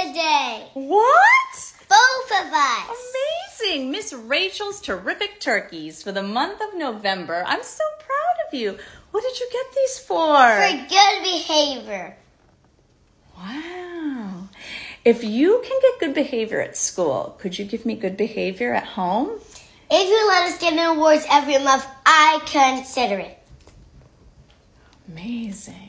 today. What? Both of us. Amazing. Miss Rachel's Terrific Turkeys for the month of November. I'm so proud of you. What did you get these for? For good behavior. Wow. If you can get good behavior at school, could you give me good behavior at home? If you let us give an awards every month, I consider it. Amazing.